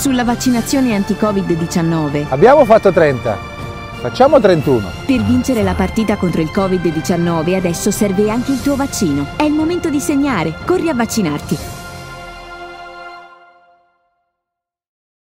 sulla vaccinazione anti-Covid-19. Abbiamo fatto 30, facciamo 31. Per vincere la partita contro il Covid-19 adesso serve anche il tuo vaccino. È il momento di segnare, corri a vaccinarti.